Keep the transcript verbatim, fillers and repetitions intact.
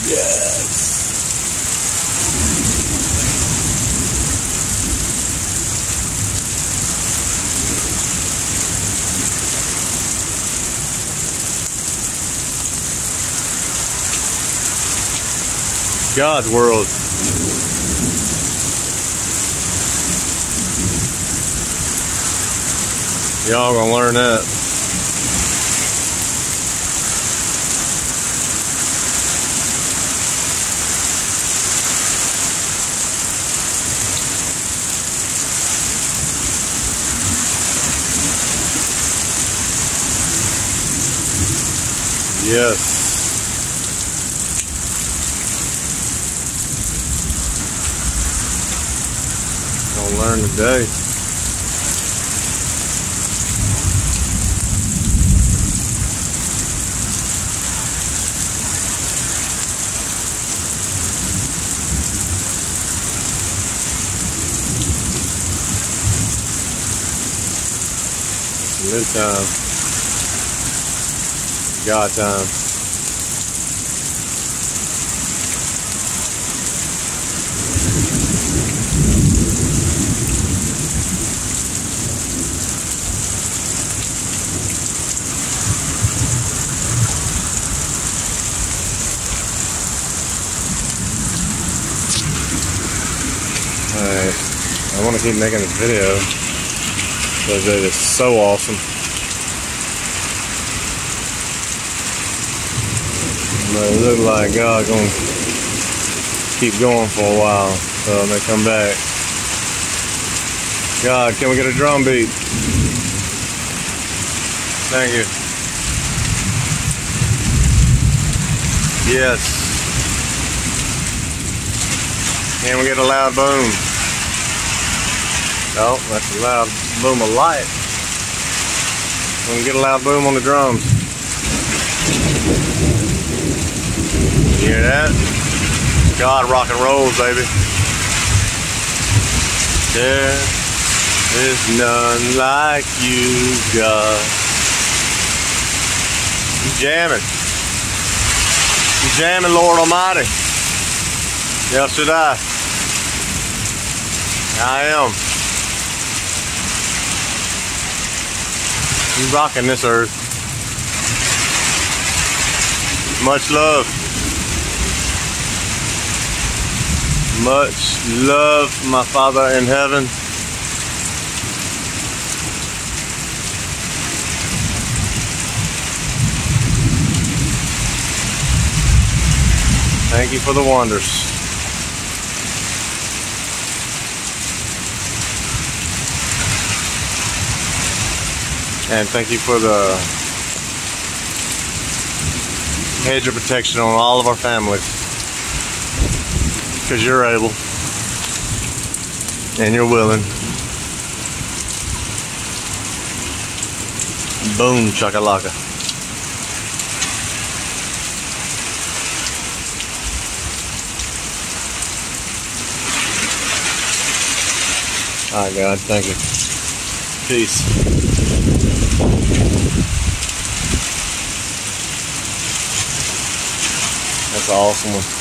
Yes. God's world. Y'all gonna learn that. Yes. Gonna learn today. Good time. God time. Alright, I want to keep making this video because it is so awesome. But it looks like God's gonna keep going for a while, so when they come back. God, can we get a drum beat? Thank you. Yes. Can we get a loud boom? No, that's a loud boom of light. We can get a loud boom on the drums. You hear that? God rock and rolls, baby. There is none like you, God. You jamming. You jamming, Lord Almighty. Yes, should I? I am. You rocking this earth. Much love. Much love, my Father in heaven. Thank you for the wonders. And thank you for the hedge of protection on all of our families. Because you're able. And you're willing. Boom, chakalaka. Alright, God, thank you. Peace. That's an awesome one.